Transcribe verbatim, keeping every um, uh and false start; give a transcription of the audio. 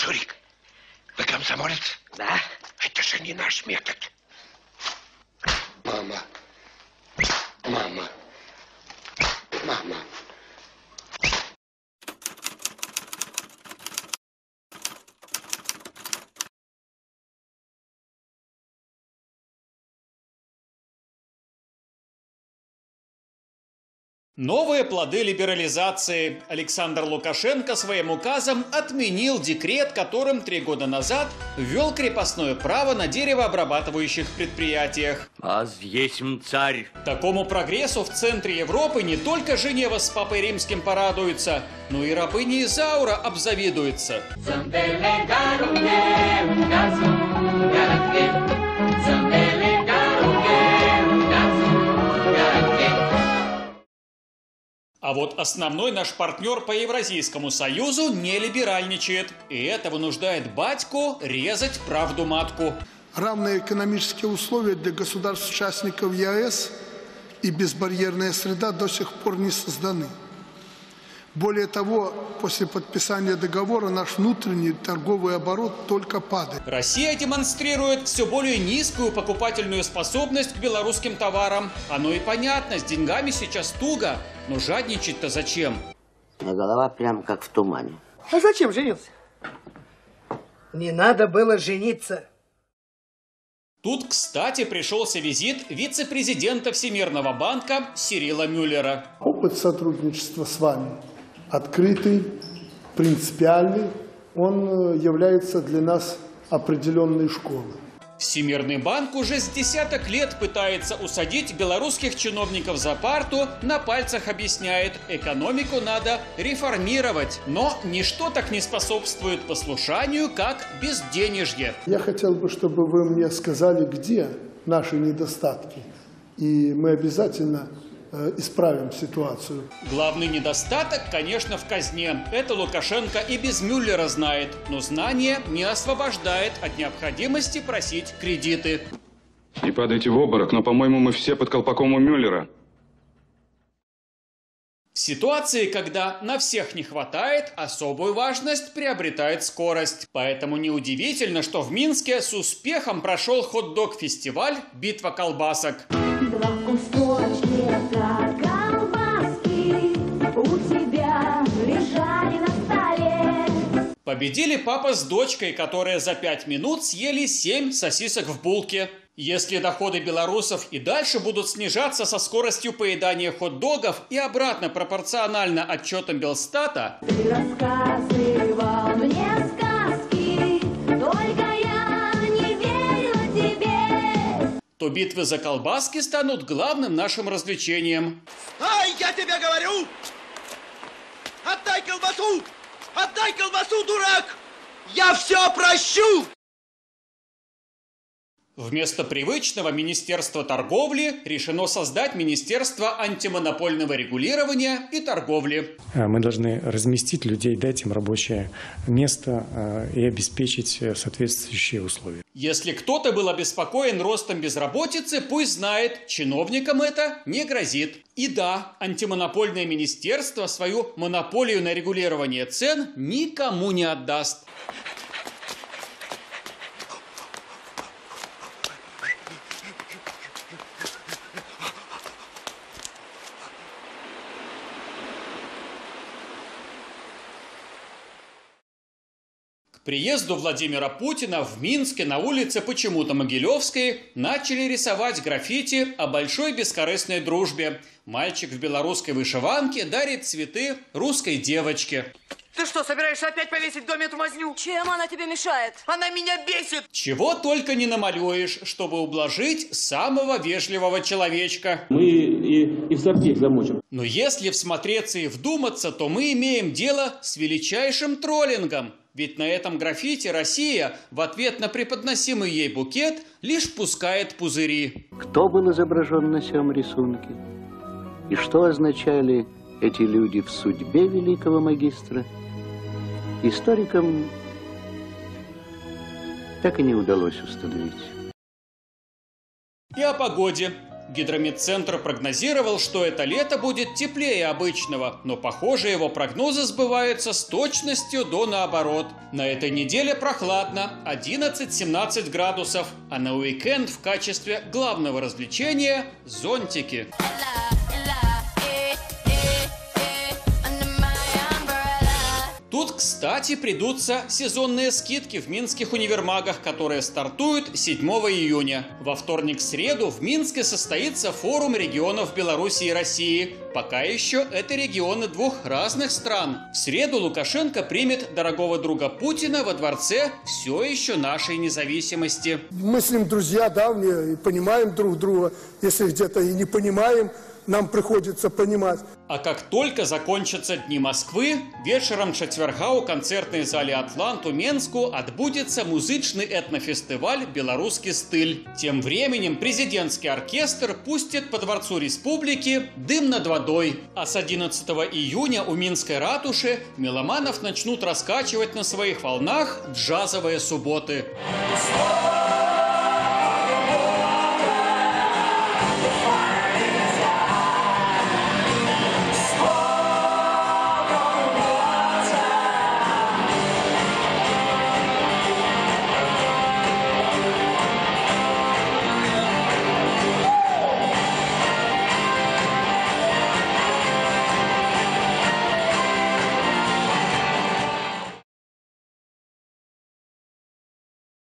Шурик, вы комсомолец? Да. Это же не наш метод. Мама. Мама. Мама. Новые плоды либерализации. Александр Лукашенко своим указом отменил декрет, которым три года назад ввел крепостное право на деревообрабатывающих предприятиях. Аз есмь царь. Такому прогрессу в центре Европы не только Женева с Папой Римским порадуются, но и рабыня Изаура обзавидуется. А вот основной наш партнер по Евразийскому союзу не либеральничает. И это вынуждает батьку резать правду матку. Равные экономические условия для государств-участников ЕАЭС и безбарьерная среда до сих пор не созданы. Более того, после подписания договора наш внутренний торговый оборот только падает. Россия демонстрирует все более низкую покупательную способность к белорусским товарам. Оно и понятно, с деньгами сейчас туго, но жадничать-то зачем? А голова прям как в тумане. А зачем женился? Не надо было жениться. Тут, кстати, пришелся визит вице-президента Всемирного банка Сирила Мюллера. Опыт сотрудничества с вами открытый, принципиальный, он является для нас определенной школой. Всемирный банк уже с десяток лет пытается усадить белорусских чиновников за парту, на пальцах объясняет, экономику надо реформировать. Но ничто так не способствует послушанию, как безденежье. Я хотел бы, чтобы вы мне сказали, где наши недостатки, и мы обязательно исправим ситуацию. Главный недостаток, конечно, в казне. Это Лукашенко и без Мюллера знает. Но знание не освобождает от необходимости просить кредиты. Не падайте в обморок, но, по-моему, мы все под колпаком у Мюллера. В ситуации, когда на всех не хватает, особую важность приобретает скорость. Поэтому неудивительно, что в Минске с успехом прошел хот-дог-фестиваль «Битва колбасок». Два кусочка колбаски у тебя лежали на столе. Победили папа с дочкой, которые за пять минут съели семь сосисок в булке. Если доходы белорусов и дальше будут снижаться со скоростью поедания хот-догов и обратно пропорционально отчетам Белстата, Ты рассказывал мне сказки, только я не верила тебе. То битвы за колбаски станут главным нашим развлечением. Ай, я тебе говорю! Отдай колбасу! Отдай колбасу, дурак! Я все прощу! Вместо привычного Министерства торговли решено создать Министерство антимонопольного регулирования и торговли. Мы должны разместить людей, дать им рабочее место и обеспечить соответствующие условия. Если кто-то был обеспокоен ростом безработицы, пусть знает, чиновникам это не грозит. И да, антимонопольное министерство свою монополию на регулирование цен никому не отдаст. К приезду Владимира Путина в Минске на улице почему-то Могилевской начали рисовать граффити о большой бескорыстной дружбе. Мальчик в белорусской вышиванке дарит цветы русской девочке. Ты что, собираешься опять повесить в доме эту мазню? Чем она тебе мешает? Она меня бесит! Чего только не намалюешь, чтобы ублажить самого вежливого человечка. Мы и, и в сортир замочим. Но если всмотреться и вдуматься, то мы имеем дело с величайшим троллингом. Ведь на этом граффити Россия в ответ на преподносимый ей букет лишь пускает пузыри. Кто был изображен на сём рисунке? И что означали эти люди в судьбе великого магистра? Историкам так и не удалось установить. И о погоде. Гидрометцентр прогнозировал, что это лето будет теплее обычного, но, похоже, его прогнозы сбываются с точностью до наоборот. На этой неделе прохладно, одиннадцать-семнадцать градусов, а на уикенд в качестве главного развлечения – зонтики. Тут, кстати, придутся сезонные скидки в минских универмагах, которые стартуют седьмого июня. Во вторник-среду в Минске состоится форум регионов Беларуси и России. Пока еще это регионы двух разных стран. В среду Лукашенко примет дорогого друга Путина во дворце все еще нашей независимости. Мы с ним друзья давние и понимаем друг друга. Если где-то и не понимаем, нам приходится понимать. А как только закончатся Дни Москвы, вечером четверга у концертной зале «Атлант» у Менску отбудется музычный этнофестиваль «Белорусский стыль». Тем временем президентский оркестр пустит по Дворцу Республики «Дым над водой». А с одиннадцатого июня у Минской ратуши меломанов начнут раскачивать на своих волнах джазовые субботы.